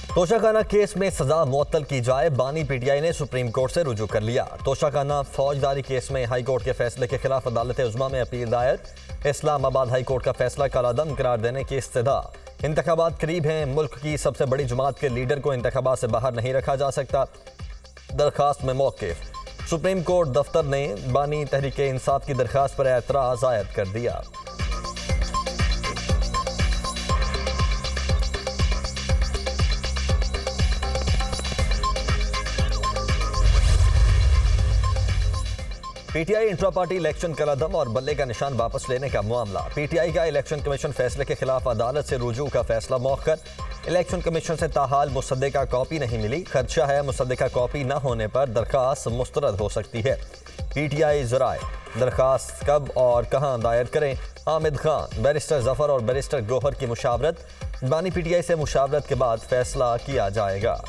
Toshakhana case में सजा मुअत्तल की जाए, बानी पीटीआई ने सुप्रीम कोर्ट से रुजू कर लिया। तोशाखाना फौजदारी केस में हाई कोर्ट के फैसले के खिलाफ अदालत उज़्मा में अपील दायर। इस्लामाबाद हाई कोर्ट का फैसला कालादम करार देने की इस्तदा। इंतखाबात करीब हैं, मुल्क की सबसे बड़ी जमात के लीडर को इंतखाबात से बाहर नहीं रखा जा सकता। दरखास्त में मौक़िफ़। सुप्रीम कोर्ट दफ्तर ने बानी तहरीक इंसाफ की दरखास्त पर एतराज़ आयद कर दिया। पीटीआई इंट्रा पार्टी इलेक्शन कलादम और बल्ले का निशान वापस लेने का मामला। पीटीआई का इलेक्शन कमीशन फैसले के खिलाफ अदालत से रुजू का फैसला मौखर। इलेक्शन कमीशन से ताहाल मुसद्दका कॉपी नहीं मिली। खदशा है मुसद्दका कॉपी न होने पर दरखास्त मुस्तरद हो सकती है। पीटीआई ज़राए दरखास्त कब और कहां दायर करें। हामिद खान, बैरिस्टर जफर और बैरिस्टर गौहर की मुशावरत। बानी पीटीआई से मुशावरत के बाद फैसला किया जाएगा।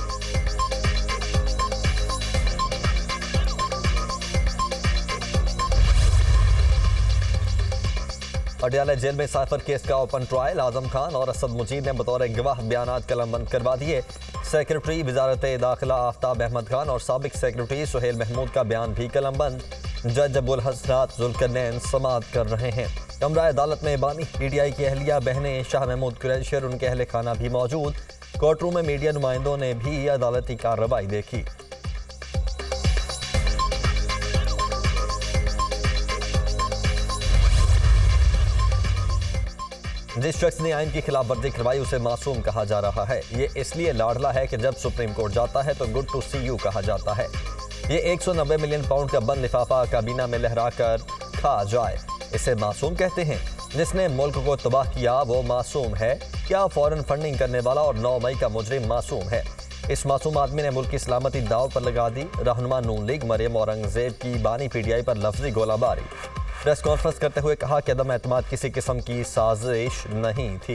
पटियाला जेल में साइफर केस का ओपन ट्रायल। आजम खान और असद मुजीब ने बतौर गवाह बयानात कलमबंद करवा दिए। सेक्रेटरी वजारत दाखिला आफ्ताब अहमद खान और साबिक सेक्रेटरी सुहेल महमूद का बयान भी कलमबंद। जज अबुल हसनात जुल्करनैन समाअत कर रहे हैं। कमरा अदालत में बानी पीटीआई की अहलिया बहनें शाह महमूद कुरैशी और उनके अहल खाना भी मौजूद। कोर्ट रूम में मीडिया नुमाइंदों ने भी अदालती कार्रवाई देखी। जिस शख्स ने आइन की खिलाफ वर्जी करवाई उसे मासूम कहा जा रहा है। ये इसलिए लाडला है कि जब सुप्रीम कोर्ट जाता है तो गुड टू सी यू कहा जाता है। ये 190 मिलियन पाउंड का बंद लिफाफा काबीना में लहरा कर खा जाए, इसे मासूम कहते हैं। जिसने मुल्क को तबाह किया वो मासूम है क्या? फॉरेन फंडिंग करने वाला और 9 मई का मुजरिम मासूम है? इस मासूम आदमी ने मुल्क की सलामती दाव पर लगा दी। रहनुमा नून लीग मरियम औरंगजेब की बानी पीटीआई पर लफ्जी गोलाबारी। प्रेस कॉन्फ्रेंस करते हुए कहा कि अदम एतमाद किसी किस्म की साजिश नहीं थी।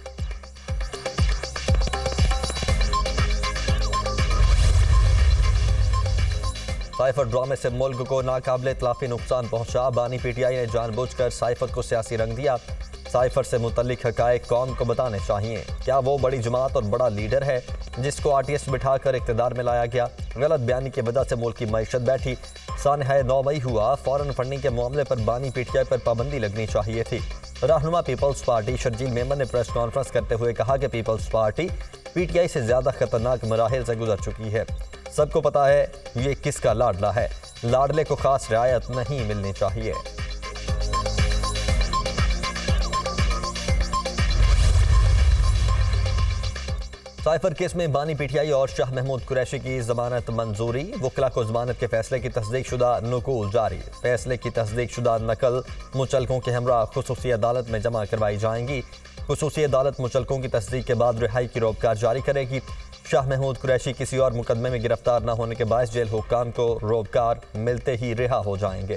साइफर ड्रामे से मुल्क को नाकाबिले इतलाफी नुकसान पहुंचा। बानी पीटीआई ने जानबूझकर साइफर को सियासी रंग दिया। साइफर से मुतल्लिक हकायक कौम को बताने चाहिए। क्या वो बड़ी जमात और बड़ा लीडर है जिसको आरटीएस बिठाकर इक़्तिदार में लाया गया? गलत बयानी की वजह से मुल्क की मईशत बैठी। सानहा 9 मई हुआ। फॉरेन फंडिंग के मामले पर बानी पीटीआई पर पाबंदी लगनी चाहिए थी। रहनुमा पीपल्स पार्टी शर्जील मेमन ने प्रेस कॉन्फ्रेंस करते हुए कहा कि पीपल्स पार्टी पीटीआई से ज़्यादा खतरनाक मराहिल से गुजर चुकी है। सबको पता है ये किसका लाडला है। लाडले को खास रियायत नहीं मिलनी चाहिए। साइफर केस में बानी पीटीआई और शाह महमूद कुरैशी की जमानत मंजूरी। वकला को जमानत के फैसले की तस्दीक शुदा नकूल जारी। फैसले की तस्दीक शुदा नकल मुचलकों के हमरा खुसूसी अदालत में जमा करवाई जाएंगी। खुसूसी अदालत मुचलकों की तस्दीक के बाद रिहाई की रोबकार जारी करेगी। शाह महमूद कुरैशी किसी और मुकदमे में गिरफ्तार न होने के बायस जेल हुक्काम को रोबकार मिलते ही रिहा हो जाएंगे।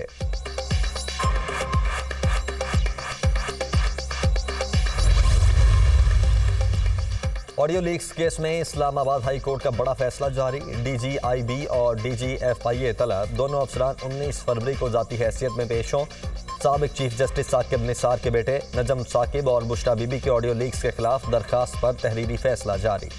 ऑडियो लीक्स केस में इस्लामाबाद हाई कोर्ट का बड़ा फैसला जारी। डीजीआईबी और डीजीएफआईए तलब दोनों अफसरान 19 फरवरी को जाती हैसियत में पेश हों। साबिक चीफ जस्टिस साकिब निसार के बेटे नजम साकिब और बुशरा बीबी के ऑडियो लीक्स के खिलाफ दरखास्त पर तहरीरी फैसला जारी।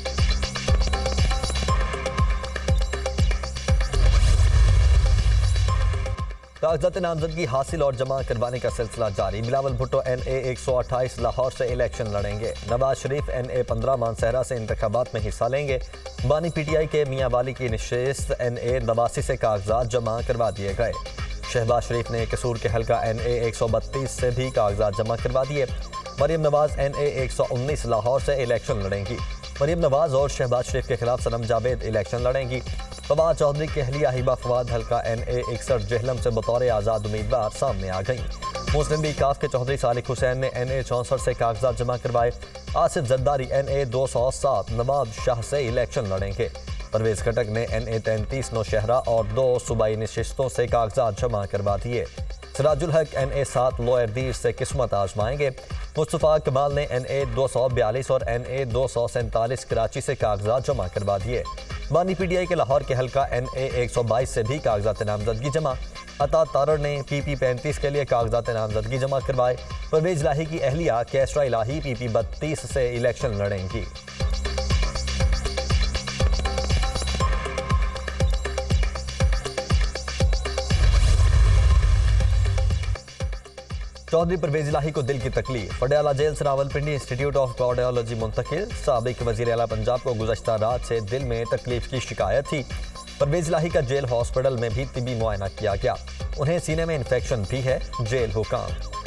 कागजात नामजदगी हासिल और जमा करवाने का सिलसिला जारी। बिलावल भुट्टो NA 128 लाहौर से इलेक्शन लड़ेंगे। नवाज शरीफ NA 15 मानसहरा से इंतखाबात में हिस्सा लेंगे। बानी पीटीआई के मियाँ वाली की नशिस्त NA 89 से कागजात जमा करवा दिए गए। शहबाज शरीफ ने कसूर के हल्का NA 132 से भी कागजात जमा करवा दिए। मरियम नवाज NA 119 लाहौर से इलेक्शन लड़ेंगी। मरियम नवाज और शहबाज शरीफ के खिलाफ सनम जावेद इलेक्शन लड़ेंगी। फवाद चौधरी की अहलिया हिबा फवाद हल्का NA 61 जहलम से बतौर आज़ाद उम्मीदवार सामने आ गई। मुस्लिम लीग काफ के चौधरी सालिक हुसैन ने NA 64 से कागजात जमा करवाए। आसिफ जरदारी NA 207 नवाब शाह से इलेक्शन लड़ेंगे। परवेज खटक ने NA 33 नौशहरा और 2 सूबाई नशिस्तों से कागजात जमा करवा दिए। सिराजुल हक NA 7 लोअर दीर से किस्मत आजमाएंगे। मुस्तफ़ा कमाल ने NA 242 और NA 247 कराची से कागजात जमा करवा दिए। बानी पीटीआई के लाहौर के हल्का NA 122 से भी कागजात नामजदगी जमा। अता तारड़ ने PP 35 के लिए कागजात नामजदगी जमा करवाए। परवेज लाही की अहलिया कैसरा इलाही PP 32 से इलेक्शन लड़ेंगी। चौधरी परवेज इलाही को दिल की तकलीफ, पटियाला जेल से रावलपिंडी इंस्टीट्यूट ऑफ कार्डियोलॉजी मुंतकिल। साबिक वजीर आला पंजाब को गुज़श्ता रात से दिल में तकलीफ की शिकायत थी। परवेज इलाही का जेल हॉस्पिटल में भी तिबी मुआयना किया गया। उन्हें सीने में इन्फेक्शन भी है। जेल हुकाम